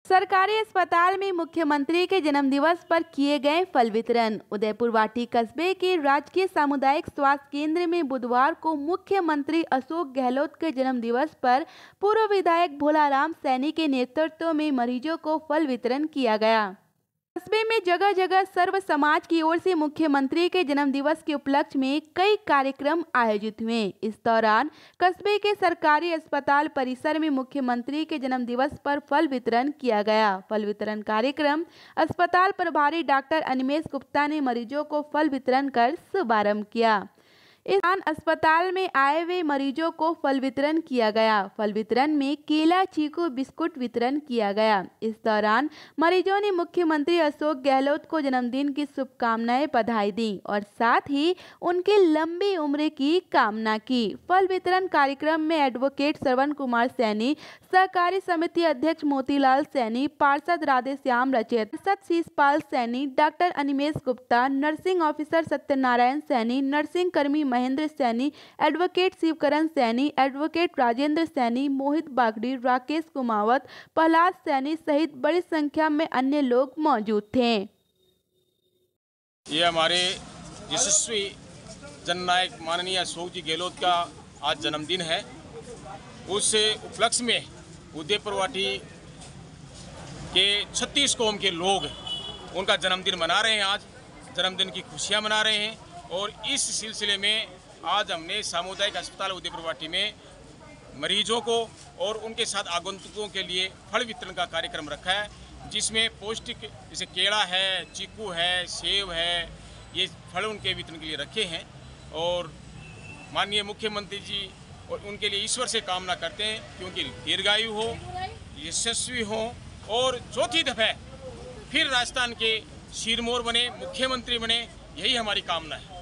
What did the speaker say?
सरकारी अस्पताल में मुख्यमंत्री के जन्मदिवस पर किए गए फल वितरण। उदयपुर वाटी कस्बे के राजकीय सामुदायिक स्वास्थ्य केंद्र में बुधवार को मुख्यमंत्री अशोक गहलोत के जन्मदिवस पर पूर्व विधायक भोलाराम सैनी के नेतृत्व में मरीजों को फल वितरण किया गया। कस्बे में जगह जगह सर्व समाज की ओर से मुख्यमंत्री के जन्मदिवस के उपलक्ष्य में कई कार्यक्रम आयोजित हुए। इस दौरान कस्बे के सरकारी अस्पताल परिसर में मुख्यमंत्री के जन्मदिवस पर फल वितरण किया गया। फल वितरण कार्यक्रम अस्पताल प्रभारी डॉक्टर अनिमेश गुप्ता ने मरीजों को फल वितरण कर शुभारंभ किया। इस दौरान अस्पताल में आए हुए मरीजों को फल वितरण किया गया। फल वितरण में केला, चीकू, बिस्कुट वितरण किया गया। इस दौरान मरीजों ने मुख्यमंत्री अशोक गहलोत को जन्मदिन की शुभकामनाएं बधाई दी और साथ ही उनकी लंबी उम्र की कामना की। फल वितरण कार्यक्रम में एडवोकेट श्रवण कुमार सैनी, सहकारी समिति अध्यक्ष मोतीलाल सैनी, पार्षद राधेश्याम रचेत, पार्षद Sheeshpal Saini, doctor Animesh Gupta, nursing officer Satyanarayan Saini, nursing कर्मी महेंद्र सैनी, एडवोकेट शिवकरण सैनी, एडवोकेट राजेंद्र सैनी, मोहित बागड़ी, राकेश कुमावत, प्रहलाद सैनी सहित बड़ी संख्या में अन्य लोग मौजूद थे। ये हमारे यशस्वी जननायक माननीय अशोक जी गहलोत का आज जन्मदिन है। उस उपलक्ष्य में उदयपुर वाटी के 36 कौम के लोग उनका जन्मदिन मना रहे हैं। आज जन्मदिन की खुशियां मना रहे हैं और इस सिलसिले में आज हमने सामुदायिक अस्पताल उदयपुर वाटी में मरीजों को और उनके साथ आगंतुकों के लिए फल वितरण का कार्यक्रम रखा है, जिसमें पौष्टिक जैसे केला है, चीकू है, सेब है, ये फल उनके वितरण के लिए रखे हैं। और माननीय मुख्यमंत्री जी और उनके लिए ईश्वर से कामना करते हैं कि उनकी दीर्घायु हो, यशस्वी हो और चौथी दफे फिर राजस्थान के सिरमौर बने, मुख्यमंत्री बने, यही हमारी कामना है।